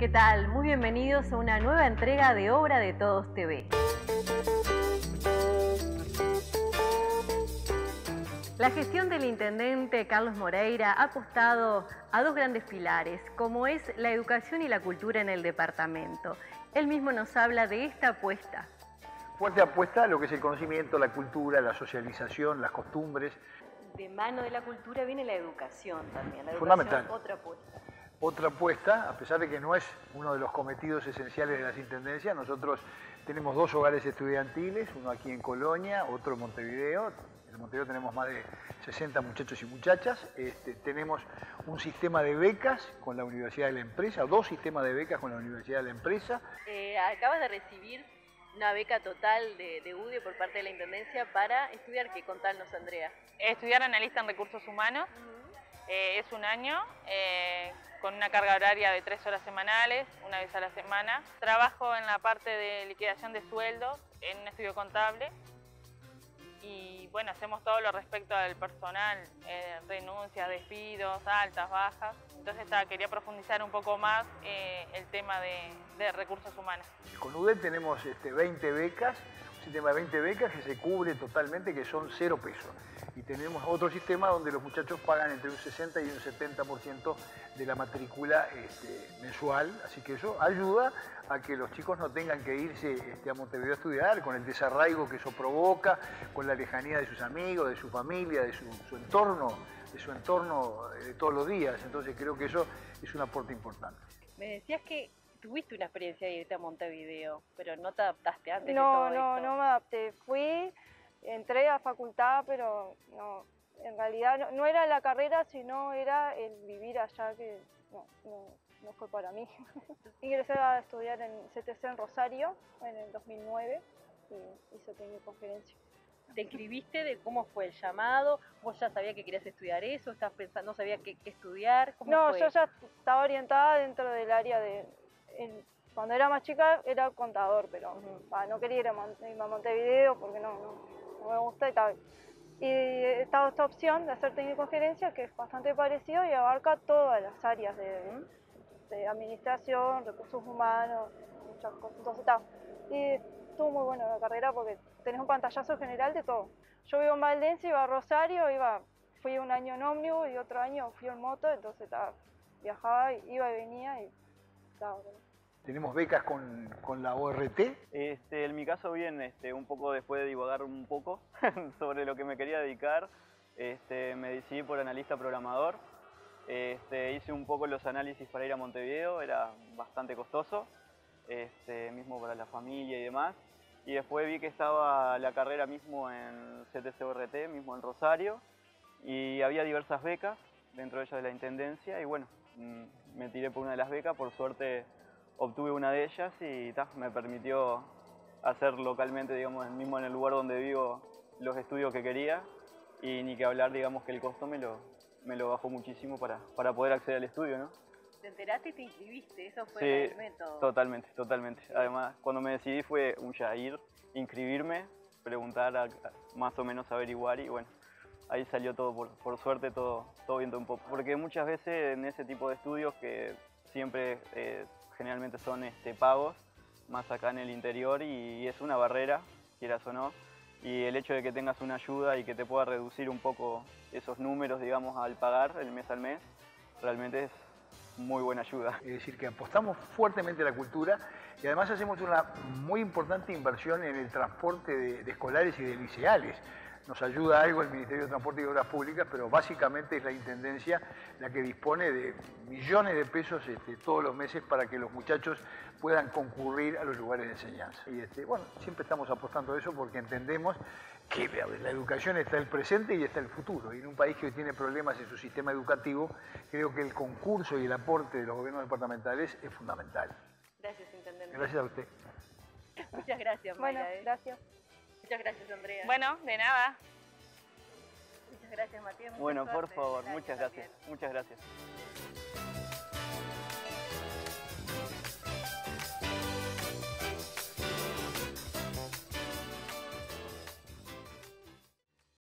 ¿Qué tal? Muy bienvenidos a una nueva entrega de Obra de Todos TV. La gestión del intendente Carlos Moreira ha apostado a dos grandes pilares, como es la educación y la cultura en el departamento. Él mismo nos habla de esta apuesta. Fuerte apuesta a lo que es el conocimiento, la cultura, la socialización, las costumbres. De mano de la cultura viene la educación también. La educación, fundamental. Otra apuesta. Otra apuesta, a pesar de que no es uno de los cometidos esenciales de las intendencias, nosotros tenemos dos hogares estudiantiles, uno aquí en Colonia, otro en Montevideo. En Montevideo tenemos más de 60 muchachos y muchachas. Tenemos un sistema de becas con la Universidad de la Empresa, dos sistemas de becas con la Universidad de la Empresa. Acabas de recibir una beca total de UDE por parte de la Intendencia para estudiar, ¿qué? Contanos, Andrea. Estudiar analista en recursos humanos. Es un año con una carga horaria de 3 horas semanales, una vez a la semana. Trabajo en la parte de liquidación de sueldos en un estudio contable. Y bueno, hacemos todo lo respecto al personal, renuncias, despidos, altas, bajas. Entonces quería profundizar un poco más el tema de recursos humanos. Con UDE tenemos 20 becas, un sistema de 20 becas que se cubre totalmente, que son 0 pesos. Y tenemos otro sistema donde los muchachos pagan entre un 60 y un 70% de la matrícula mensual, así que eso ayuda a que los chicos no tengan que irse a Montevideo a estudiar, con el desarraigo que eso provoca, con la lejanía de sus amigos, de su familia, de su entorno, de todos los días. Entonces creo que eso es un aporte importante. Me decías que tuviste una experiencia de irte a Montevideo, pero no te adaptaste antes de No, todo no, esto. no me adapté. Entré a facultad, pero no, en realidad no era la carrera, sino era el vivir allá, que no fue para mí. Ingresé a estudiar en CTC en Rosario en el 2009 y hice técnico en gerencia. ¿Te inscribiste de cómo fue el llamado? ¿Vos ya sabías que querías estudiar eso? ¿Estás pensando, no sabías qué estudiar? ¿Cómo No, fue? yo ya estaba orientada dentro del área cuando era más chica era contador, pero no quería irme a Montevideo porque no me gusta y tal. Y estaba esta opción de hacer técnico en gerencia, que es bastante parecido y abarca todas las áreas de administración, recursos humanos, muchas cosas. Entonces y estuvo muy bueno la carrera porque tenés un pantallazo general de todo. Yo vivo en Valdense, iba a Rosario, fui un año en ómnibus y otro año fui en moto, entonces viajaba, iba y venía y estaba bueno. Tenemos becas con la ORT. En mi caso bien, un poco después de divagar un poco sobre lo que me quería dedicar, me decidí por analista programador. Hice un poco los análisis para ir a Montevideo, era bastante costoso, mismo para la familia y demás. Y después vi que estaba la carrera mismo en CTC-ORT, mismo en Rosario, y había diversas becas, dentro de ellas de la Intendencia, y bueno, me tiré por una de las becas, por suerte obtuve una de ellas y me permitió hacer localmente, digamos, mismo en el lugar donde vivo, los estudios que quería, y ni que hablar, digamos, que el costo me lo bajó muchísimo para poder acceder al estudio, ¿no? ¿Te enteraste y te inscribiste? Eso fue Sí, el método. totalmente. Además, cuando me decidí fue ya ir, inscribirme, preguntar, más o menos averiguar y bueno, ahí salió todo, por suerte, todo viento un poco. Porque muchas veces en ese tipo de estudios que siempre generalmente son pagos, más acá en el interior, y es una barrera, quieras o no, y el hecho de que tengas una ayuda y que te pueda reducir un poco esos números, digamos, al pagar el mes al mes, realmente es muy buena ayuda. Es decir, que apostamos fuertemente a la cultura y además hacemos una muy importante inversión en el transporte de escolares y de liceales. Nos ayuda algo el Ministerio de Transporte y Obras Públicas, pero básicamente es la Intendencia la que dispone de millones de pesos todos los meses para que los muchachos puedan concurrir a los lugares de enseñanza. Y bueno, siempre estamos apostando a eso porque entendemos que la educación está el presente y está el futuro. Y en un país que hoy tiene problemas en su sistema educativo, creo que el concurso y el aporte de los gobiernos departamentales es fundamental. Gracias, intendente. Gracias a usted. Muchas gracias, Bueno, Mayra. gracias. Muchas gracias, Andrea. Bueno, de nada. Muchas gracias, Matías. Bueno, por favor, muchas gracias.